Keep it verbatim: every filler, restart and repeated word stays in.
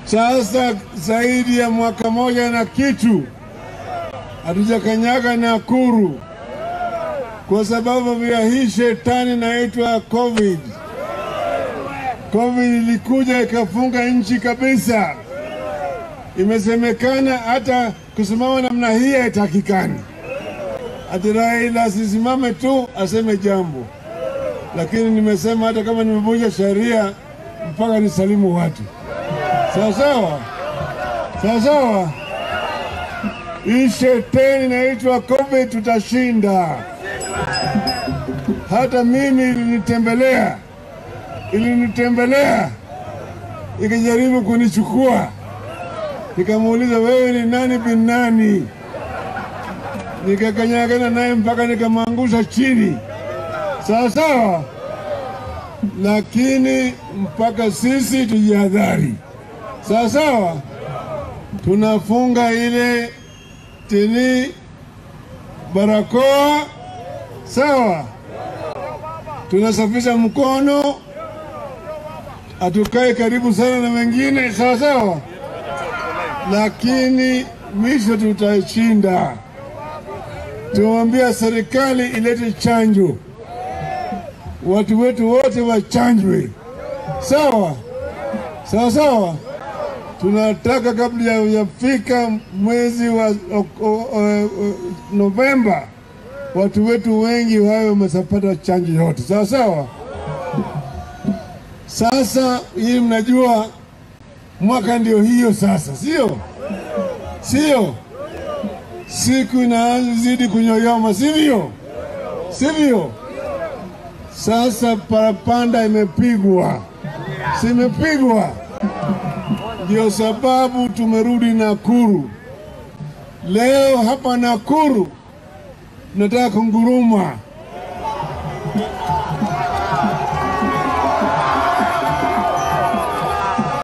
Sasa zaidi ya mwaka moja na kitu hatujakanyaga Nakuru kwa sababu ya hii shetani naitwa Covid. Covid ilikuja ikafunga nchi kabisa. Imesemekana hata kusimama namna hii haitakikani. Ati Raila sisimame tu aseme jambo. Lakini nimesema hata kama nimevunja sheria mpaka nisalimu watu. Sawa sawa? Sawa sawa? Hii shetani inaitwa Covid tutashinda. Hata mimi ilinitembelea. Ilinitembelea. Ikijaribu kunichukua. Nikamuuliza wewe ni nani bin nani? Nikakanyagana naye mpaka nikamwangusha chini. Sawa sawa? Lakini mpaka sisi tujihadhari. Sawa sawa? Tunafunga ile tini barakoa. Sawa? Tunasafisha mkono. Hatukai karibu sana na wengine. Sawa sawa? Lakini mwisho tutashinda. Tuambia serikali ilete chanjo. Watu wetu wote wachanjwe. Sawa? Sawa sawa? Tunataka kabla ya fika mwezi wa o, o, o, Novemba watu wetu wengi wawe wamepata chanjo yote. Sawa sawa? Sasa hii mnajua mwaka ndio hiyo sasa, sio? Sio? Siku inazidi kunyoyoma, sivyo? Sivyo? Sasa parapanda imepigwa. Si imepigwa? Ndio sababu tumerudi Nakuru. Leo hapa Nakuru nataka kunguruma.